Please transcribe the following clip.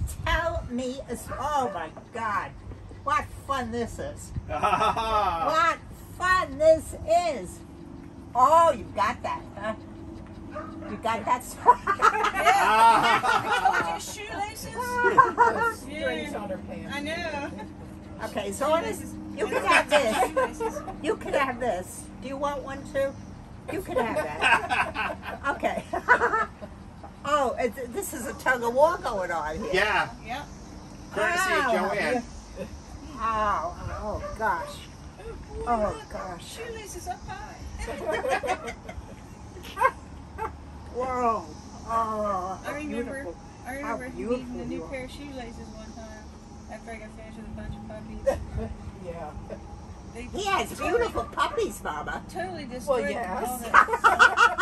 tell me, oh my God, what fun this is. What fun this is. Oh, you got that, huh? You got that? Yeah. Shoelaces? Strings on her pants. I know. Okay, so what is, you can have this. You can have this. Do you want one too? You can have that. Okay. Oh, this is a tug of war going on here. Yeah. Yep. Courtesy of Joanne. Oh gosh. Oh gosh. Shoelaces up high. Whoa. Oh. I remember beautiful needing a new you are. pair of shoelaces one time after I got finished with a bunch of puppies. Yeah. They He has beautiful puppies, Mama. totally destroyed Well, yes. all that.